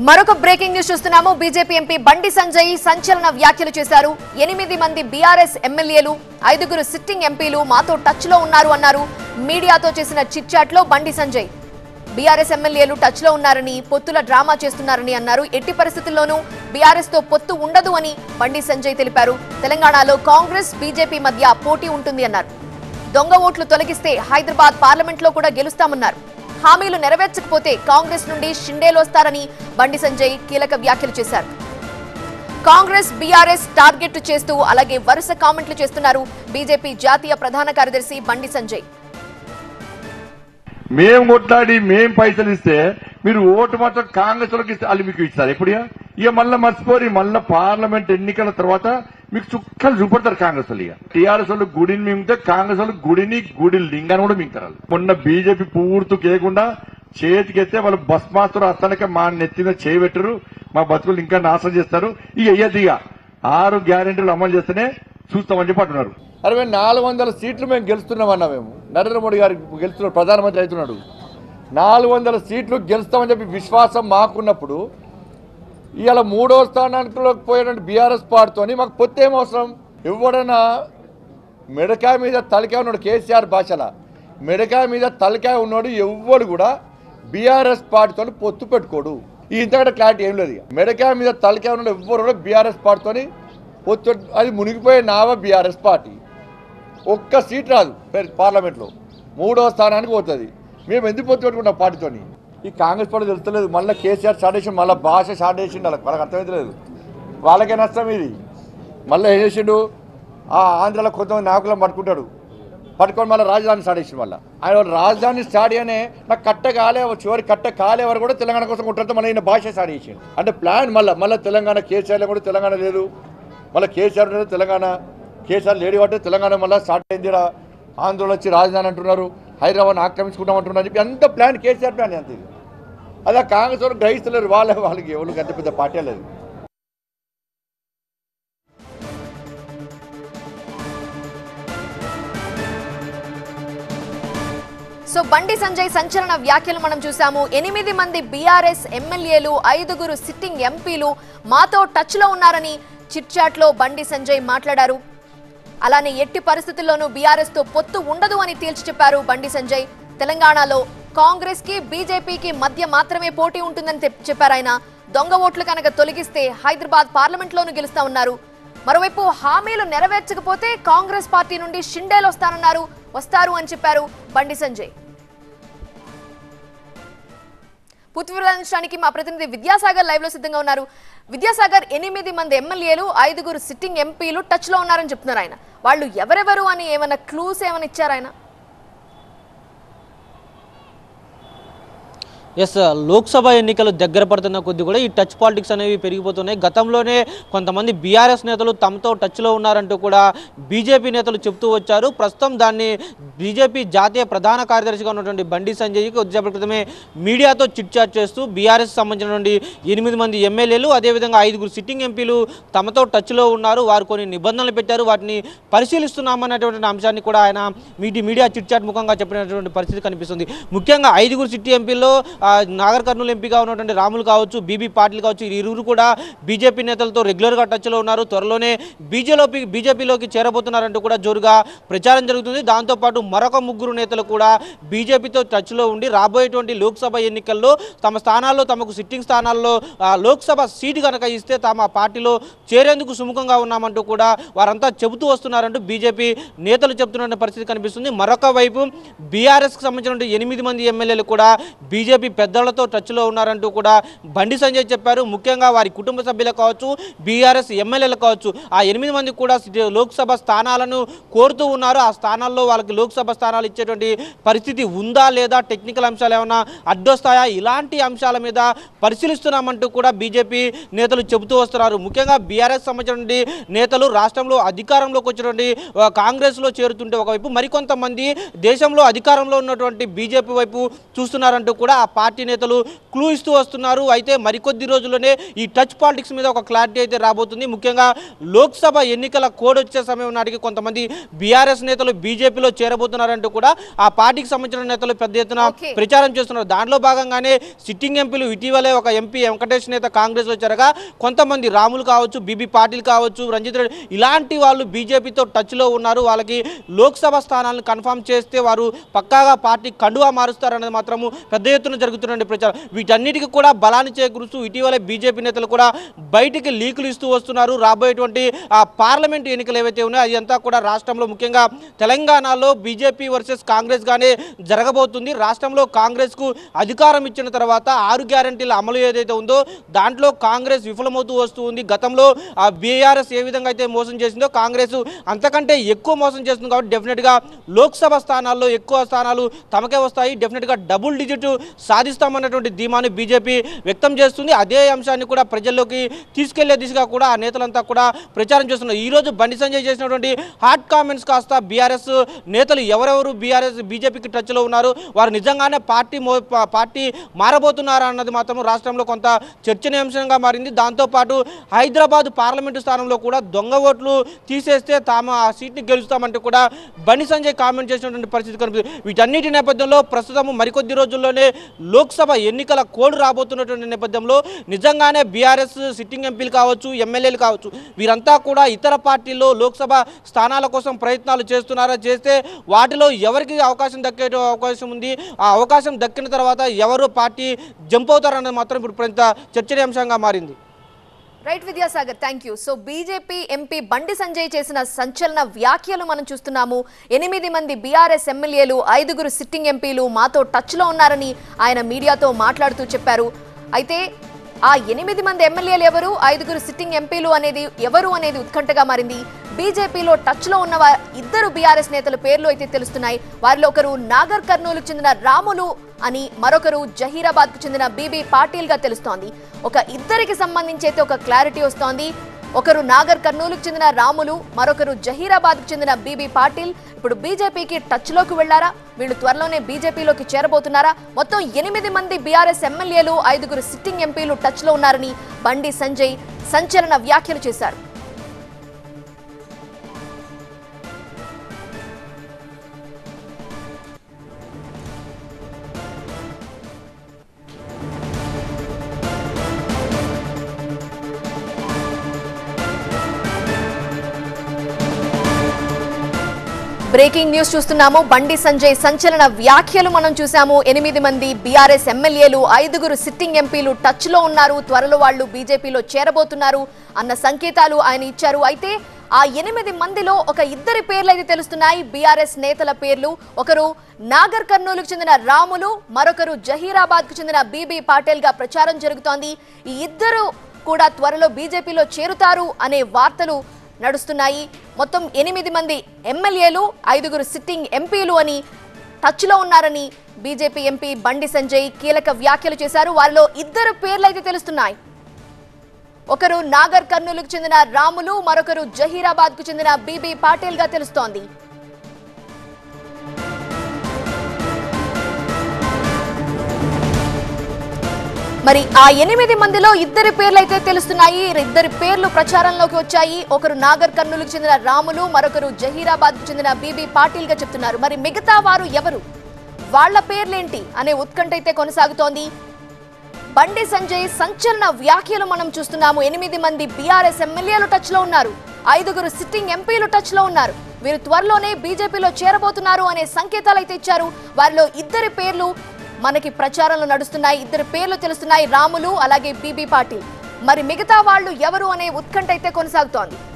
మరొక breaking news చూస్తున్నాము. BJP MP Bandi Sanjay సంచలన వ్యాఖ్యలు చేశారు. 8 మంది బీఆర్ఎస్ ఎమ్మెల్యేలు 5 సిట్టింగ్ ఎంపీలు మాతో టచ్ లో ఉన్నారు అన్నారు. మీడియాతో చేసిన చిట్ చాట్ లో బండి సంజయ్ బీఆర్ఎస్ ఎమ్మెల్యేలు టచ్ లో ఉన్నారని, పొత్తుల డ్రామా చేస్తున్నారని అన్నారు. ఎట్టి పరిస్థితుల్లోనూ బీఆర్ఎస్ తో పొత్తు ఉండదు అని బండి సంజయ్ తెలిపారు. తెలంగాణలో కాంగ్రెస్ బీజేపీ మధ్య పోటీ ఉంటుంది అన్నారు. దొంగ ఓట్లు తొలగిస్తే హైదరాబాద్ పార్లమెంట్ లో కూడా గెలుస్తామన్నారు. హామీలు నెరవేర్చకపోతే కాంగ్రెస్ నుండి షిండేలు వస్తారని బండి సంజయ్ కీలక వ్యాఖ్యలు చేశారు. కాంగ్రెస్ బీఆర్ఎస్ టార్గెట్ చేస్తూ అలాగే వరుస కామెంట్లు చేస్తున్నారు బీజేపీ జాతీయ ప్రధాన కార్యదర్శి బండి సంజయ్. మేం కొట్లాడి మేం పైసలు ఇస్తే మీరు ఓటు మాత్రం కాంగ్రెస్ వాళ్ళకి ఇస్తే వాళ్ళు మీకు ఇస్తారు. ఎప్పుడు ఇక మళ్ళీ మర్చిపోయి మళ్ళీ పార్లమెంట్ ఎన్నికల తర్వాత మీకు చుక్కలు చూపడతారు కాంగ్రెస్ వాళ్ళు. ఇక టీఆర్ఎస్ వాళ్ళు గుడిని మింగితే కాంగ్రెస్ వాళ్ళు గుడి లింగాన్ని కూడా మింగుతారు. మొన్న బీజేపీ పూర్తి కేయకుండా చేతికెత్తే వాళ్ళు బస్ మాస్టర్ అస్తానికే మా నెత్తిన చేయబెట్టరు, మా బతుకులు ఇంకా నాశనం చేస్తారు. ఇక అయ్యది ఇక 6 గ్యారెంటీలు అమలు చేస్తేనే చూస్తామని చెప్పి అంటున్నారు. 400 సీట్లు మేము గెలుస్తున్నామన్నా. మేము నరేంద్ర మోడీ గారు గెలుస్తున్నాడు, ప్రధానమంత్రి అవుతున్నాడు. 400 సీట్లు గెలుస్తామని చెప్పి విశ్వాసం మాకున్నప్పుడు ఇవాళ 3వ స్థానానికి పోయినట్టు బీఆర్ఎస్ పార్టీతోని మాకు పొత్తు ఏం అవసరం? ఎవడన్నా మెడకాయ మీద తలకాయ ఉన్నాడు, కేసీఆర్ భాషల మెడకాయ మీద తలకాయ ఉన్నాడు ఎవ్వడు కూడా బీఆర్ఎస్ పార్టీతో పొత్తు పెట్టుకోడు. ఈ ఇంతకంటే క్లారిటీ ఏం లేదు. మెడకాయ మీద తలకాయ ఉన్నాడు ఎవ్వరు కూడా బీఆర్ఎస్ పార్టీతోని పొత్తు, అది మునిగిపోయే నావా బీఆర్ఎస్ పార్టీ. ఒక్క సీట్ రాదు పార్లమెంట్లో, 3వ స్థానానికి పోతుంది. మేము ఎందుకు పొత్తు పెట్టుకుంటాం పార్టీతోని? ఈ కాంగ్రెస్ పార్టీ తెలుస్తలేదు. మళ్ళీ కేసీఆర్ స్టార్ట్ చేసిండు, మళ్ళీ భాష స్టార్ట్ చేసిండు. వాళ్ళకి అర్థమవుతలేదు, వాళ్ళకే నష్టం ఇది. మళ్ళీ ఏం చేసిండు, ఆంధ్రాలో కొంతమంది నాయకులను పట్టుకొని మళ్ళీ రాజధాని స్టార్ట్ చేసిండు. మళ్ళీ ఆయన రాజధాని స్టార్ట్ అయ్యానే నాకు కట్ట కాలే, చివరి కట్ట కాలే వరకు కూడా తెలంగాణ కోసం కొట్టడంతో మళ్ళీ ఈయన భాష స్టార్ట్ చేసిండు. అంటే ప్లాన్ మళ్ళీ తెలంగాణ కేసీఆర్లో కూడా తెలంగాణ లేదు, మళ్ళీ కేసీఆర్ లేదు తెలంగాణ, కేసీఆర్ లేడీ అంటే తెలంగాణ మళ్ళీ స్టార్ట్ అయింది. ఆంధ్రలో వచ్చి రాజధాని అంటున్నారు, హైదరాబాద్ ఆక్రమించుకుంటామంటున్నారు చెప్పి అంత ప్లాన్ కేసీఆర్ ప్లాన్ అంత. ఇది అదే కాంగ్రెస్ వాళ్ళు గ్రహిస్తలేరు, వాళ్ళకి ఎవరికి అంత పెద్ద పార్టీ లేదు. సో బండి సంజయ్ సంచలన వ్యాఖ్యలు మనం చూసాము. 8 మంది బీఆర్ఎస్ ఎమ్మెల్యేలు 5 సిట్టింగ్ ఎంపీలు మాతో టచ్ లో ఉన్నారని చిట్ చాట్ లో బండి సంజయ్ మాట్లాడారు. అలానే ఎట్టి పరిస్థితుల్లోనూ బీఆర్ఎస్ తో పొత్తు ఉండదు అని తేల్చి చెప్పారు బండి సంజయ్. తెలంగాణలో కాంగ్రెస్ కి బీజేపీకి మధ్య మాత్రమే పోటీ ఉంటుందని చెప్పారు ఆయన. దొంగ ఓట్లు కనుక తొలగిస్తే హైదరాబాద్ పార్లమెంట్ లోనూ గెలుస్తా ఉన్నారు. మరోవైపు హామీలు నెరవేర్చకపోతే కాంగ్రెస్ పార్టీ నుండి షిండేలు వస్తారు అని చెప్పారు బండి సంజయ్. పూర్తి వివరాలు అందించడానికి మా ప్రతినిధి విద్యాసాగర్ లైవ్ లో సిద్ధంగా ఉన్నారు. విద్యాసాగర్, 8 మంది ఎమ్మెల్యేలు 5 సిట్టింగ్ ఎంపీలు టచ్ లో ఉన్నారని చెప్తున్నారు ఆయన. వాళ్ళు ఎవరెవరు అని ఏమైనా క్లూస్ ఏమైనా ఇచ్చారు ఆయన? ఎస్, లోక్సభ ఎన్నికలు దగ్గర పడుతున్న కొద్ది కూడా ఈ టచ్ పాలిటిక్స్ అనేవి పెరిగిపోతున్నాయి. గతంలోనే కొంతమంది బీఆర్ఎస్ నేతలు తమతో టచ్లో ఉన్నారంటూ కూడా బీజేపీ నేతలు చెప్తూ వచ్చారు. ప్రస్తుతం దాన్ని బీజేపీ జాతీయ ప్రధాన కార్యదర్శిగా ఉన్నటువంటి బండి సంజయ్ కొద్దిసేపటి క్రితమే మీడియాతో చిట్ చాట్ చేస్తూ బీఆర్ఎస్ సంబంధించినటువంటి 8 మంది ఎమ్మెల్యేలు, అదేవిధంగా 5 సిట్టింగ్ ఎంపీలు తమతో టచ్లో ఉన్నారు, వారు కొన్ని నిబంధనలు పెట్టారు, వాటిని పరిశీలిస్తున్నామన్నటువంటి అంశాన్ని కూడా ఆయన మీడియా చిట్ చాట్ ముఖంగా చెప్పినటువంటి పరిస్థితి కనిపిస్తుంది. ముఖ్యంగా 5 సిట్టింగ్ ఎంపీల్లో నాగర్ కర్నూలు ఎంపీగా ఉన్నటువంటి రాములు కావచ్చు, బీబీ పాటిల్ కావచ్చు, ఇరువురు కూడా బీజేపీ నేతలతో రెగ్యులర్గా టచ్లో ఉన్నారు. త్వరలోనే బీజేపీలోకి చేరబోతున్నారంటూ కూడా జోరుగా ప్రచారం జరుగుతుంది. దాంతోపాటు మరొక 3 నేతలు కూడా బీజేపీతో టచ్లో ఉండి రాబోయేటువంటి లోక్సభ ఎన్నికల్లో తమ స్థానాల్లో, తమకు సిట్టింగ్ స్థానాల్లో లోక్సభ సీటు కనుక ఇస్తే తమ పార్టీలో చేరేందుకు సుముఖంగా ఉన్నామంటూ కూడా వారంతా చెబుతూ వస్తున్నారంటూ బీజేపీ నేతలు చెబుతున్న పరిస్థితి కనిపిస్తుంది. మరొక వైపు బీఆర్ఎస్కి సంబంధించిన 8 మంది ఎమ్మెల్యేలు కూడా బీజేపీ పెద్దలతో టచ్లో ఉన్నారంటూ కూడా బండి సంజయ్ చెప్పారు. ముఖ్యంగా వారి కుటుంబ సభ్యులు కావచ్చు, బీఆర్ఎస్ ఎమ్మెల్యేలు కావచ్చు, ఆ 8 మంది కూడా లోక్సభ స్థానాలను కోరుతూ ఉన్నారు. ఆ స్థానాల్లో వాళ్ళకి లోక్సభ స్థానాలు ఇచ్చేటువంటి పరిస్థితి ఉందా లేదా, టెక్నికల్ అంశాలు ఏమైనా అడ్డొస్తాయా, ఇలాంటి అంశాల మీద పరిశీలిస్తున్నామంటూ కూడా బీజేపీ నేతలు చెబుతూ వస్తున్నారు. ముఖ్యంగా బీఆర్ఎస్ సంబంధించినటువంటి నేతలు రాష్ట్రంలో అధికారంలోకి వచ్చినటువంటి కాంగ్రెస్లో చేరుతుంటే ఒకవైపు మరికొంతమంది దేశంలో అధికారంలో ఉన్నటువంటి బీజేపీ వైపు చూస్తున్నారంటూ కూడా ఆ పార్టీ నేతలు క్లూ ఇస్తూ వస్తున్నారు. అయితే మరికొద్ది రోజుల్లోనే ఈ టచ్ పాలిటిక్స్ మీద ఒక క్లారిటీ అయితే రాబోతుంది. ముఖ్యంగా లోక్సభ ఎన్నికల కోడ్ వచ్చే సమయం నాటికి కొంతమంది బీఆర్ఎస్ నేతలు బీజేపీలో చేరబోతున్నారంటూ కూడా ఆ పార్టీకి సంబంధించిన నేతలు పెద్ద ఎత్తున ప్రచారం చేస్తున్నారు. దాంట్లో భాగంగానే సిట్టింగ్ ఎంపీలు ఇటీవలే ఒక ఎంపీ వెంకటేష్ నేత కాంగ్రెస్ వచ్చారుగా కొంతమంది రాములు కావచ్చు, బీబీ పాటిల్ కావచ్చు, రంజిత్ రెడ్డి ఇలాంటి వాళ్ళు బీజేపీతో టచ్లో ఉన్నారు. వాళ్ళకి లోక్సభ స్థానాలను కన్ఫర్మ్ చేస్తే వారు పక్కాగా పార్టీ కండువా మారుస్తారనేది మాత్రము పెద్ద ఎత్తున జరుగుతున్న ప్రచారం. వీటన్నిటికీ కూడా బలాన్ని చేకూరుస్తూ ఇటీవలే బీజేపీ నేతలు కూడా బయటికి లీకులు ఇస్తూ వస్తున్నారు. రాబోయేటువంటి ఆ పార్లమెంటు ఎన్నికలు ఏవైతే ఉన్నాయో అదంతా కూడా రాష్ట్రంలో ముఖ్యంగా తెలంగాణలో బీజేపీ వర్సెస్ కాంగ్రెస్ గానే జరగబోతుంది. రాష్ట్రంలో కాంగ్రెస్ కు అధికారం ఇచ్చిన తర్వాత 6 గ్యారెంటీల అమలు ఏదైతే ఉందో దాంట్లో కాంగ్రెస్ విఫలమవుతూ వస్తుంది. గతంలో ఆ బీఆర్ఎస్ ఏ విధంగా అయితే మోసం చేసిందో కాంగ్రెస్ అంతకంటే ఎక్కువ మోసం చేస్తుంది. కాబట్టి డెఫినెట్ గా లోక్సభ స్థానాల్లో ఎక్కువ స్థానాలు తమకే వస్తాయి. డెఫినెట్ గా డబుల్ డిజిట్ సాధిస్తామన్నటువంటి ధీమాను బీజేపీ వ్యక్తం చేస్తుంది. అదే అంశాన్ని కూడా ప్రజల్లోకి తీసుకెళ్లే దిశగా కూడా ఆ నేతలంతా కూడా ప్రచారం చేస్తున్నారు. ఈ రోజు బండి సంజయ్ చేసినటువంటి హాట్ కామెంట్స్ కాస్త బీఆర్ఎస్ నేతలు ఎవరెవరు బీజేపీకి టచ్ లో ఉన్నారు, వారు నిజంగానే పార్టీ మారబోతున్నారా అన్నది మాత్రం రాష్ట్రంలో కొంత చర్చనీయాంశంగా మారింది. దాంతోపాటు హైదరాబాద్ పార్లమెంటు స్థానంలో కూడా దొంగ ఓట్లు తీసేస్తే తాము ఆ సీట్ని గెలుస్తామంటూ కూడా బండి సంజయ్ కామెంట్ చేసినటువంటి పరిస్థితి కనిపిస్తుంది. వీటన్నిటి నేపథ్యంలో ప్రస్తుతం మరికొద్ది రోజుల్లోనే లోక్సభ ఎన్నికల కోడ్ రాబోతున్నటువంటి నేపథ్యంలో నిజంగానే బీఆర్ఎస్ సిట్టింగ్ ఎంపీలు కావచ్చు, ఎమ్మెల్యేలు కావచ్చు, వీరంతా కూడా ఇతర పార్టీల్లో లోక్సభ స్థానాల కోసం ప్రయత్నాలు చేస్తున్నారా, చేస్తే వాటిలో ఎవరికి అవకాశం దక్కే అవకాశం ఉంది, ఆ అవకాశం దక్కిన తర్వాత ఎవరు పార్టీ జంప్ అవుతారన్నది మాత్రం ఇప్పుడు కొంత చర్చనీయాంశంగా మారింది. Right Vidyasagar, thank you. So BJP MP Bandi Sanjay చేసిన సంచలన వ్యాఖ్యలు మనం చూస్తున్నాము. 8 మంది బీఆర్ఎస్ ఎమ్మెల్యేలు, 5 సిట్టింగ్ ఎంపీలు మాతో టచ్లో ఉన్నారని ఆయన మీడియాతో మాట్లాడుతూ చెప్పారు. అయితే ఆ 8 మంది ఎమ్మెల్యేలు ఎవరు, 5 సిట్టింగ్ ఎంపీలు అనేది ఎవరు అనేది ఉత్కంఠగా మారింది. బీజేపీలో టచ్లో ఉన్న 2 బీఆర్ఎస్ నేతల పేర్లు అయితే తెలుస్తున్నాయి. వారిలో ఒకరు నాగర్ కర్నూలుకు చెందిన రాములు అని, మరొకరు జహీరాబాద్కు చెందిన బీబీ పాటిల్ గా తెలుస్తోంది. ఒక ఇద్దరికి సంబంధించి అయితే ఒక క్లారిటీ వస్తోంది. ఒకరు నాగర్ కర్నూలుకు చెందిన రాములు, మరొకరు జహీరాబాద్కు చెందిన బీబీ పాటిల్ ఇప్పుడు బీజేపీకి టచ్లోకి వెళ్లారా, వీళ్ళు త్వరలోనే బీజేపీలోకి చేరబోతున్నారా? మొత్తం 8 మంది బీఆర్ఎస్ ఎమ్మెల్యేలు, 5 సిట్టింగ్ ఎంపీలు టచ్లో ఉన్నారని బండి సంజయ్ సంచలన వ్యాఖ్యలు చేశారు. బ్రేకింగ్ న్యూస్ చూస్తున్నాము. బండి సంజయ్ సంచలన వ్యాఖ్యలు మనం చూసాము. 8 మంది బీఆర్ఎస్ ఎమ్మెల్యేలు, 5 సిట్టింగ్ ఎంపీలు టచ్ లో ఉన్నారు, త్వరలో వాళ్ళు బీజేపీలో చేరబోతున్నారు అన్న సంకేతాలు ఆయన ఇచ్చారు. అయితే ఆ 8 మందిలో ఒక ఇద్దరి పేర్లు అయితే తెలుస్తున్నాయి, బీఆర్ఎస్ నేతల పేర్లు. ఒకరు నాగర్ కర్నూలుకు చెందిన రాములు, మరొకరు జహీరాబాద్ కు చెందిన బీబీ పాటిల్ గా ప్రచారం జరుగుతోంది. ఈ ఇద్దరు కూడా త్వరలో బీజేపీలో చేరుతారు అనే వార్తలు నడుస్తున్నాయి. మొత్తం 8 మంది ఎమ్మెల్యేలు, 5 సిట్టింగ్ ఎంపీలు అని టచ్లో ఉన్నారని బీజేపీ ఎంపీ బండి సంజయ్ కీలక వ్యాఖ్యలు చేశారు. వారిలో 2 పేర్లు అయితే తెలుస్తున్నాయి. ఒకరు నాగర్ కర్నూలుకు చెందిన రాములు, మరొకరు జహీరాబాద్ కు చెందిన బీబీ పాటిల్ గా తెలుస్తోంది. మరి ఆ 8 మందిలో 2 పేర్లు అయితే తెలుస్తున్నాయి. 2 పేర్లు ప్రచారంలోకి వచ్చాయి. ఒకరు నాగర్ కర్నూలుకు చెందిన రాములు, మరొకరు జహీరాబాద్ కు చెందిన బీబీ పాటిల్ గా చెప్తున్నారు. మరి మిగతా వారు ఎవరు, వాళ్ల పేర్లేంటి అనే ఉత్కంఠ అయితే కొనసాగుతోంది. బండి సంజయ్ సంచలన వ్యాఖ్యలు మనం చూస్తున్నాము. 8 మంది బీఆర్ఎస్ ఎమ్మెల్యేలు టచ్ లో ఉన్నారు, 5 సిట్టింగ్ ఎంపీలు టచ్ లో ఉన్నారు. వీరు త్వరలోనే బీజేపీలో చేరబోతున్నారు అనే సంకేతాలు అయితే ఇచ్చారు. వారిలో 2 పేర్లు మనకి ప్రచారంలో నడుస్తున్నాయి. 2 పేర్లు తెలుస్తున్నాయి, రాములు అలాగే బీబీ పాటిల్. మరి మిగతా వాళ్ళు ఎవరు అనే ఉత్కంఠ అయితే కొనసాగుతోంది.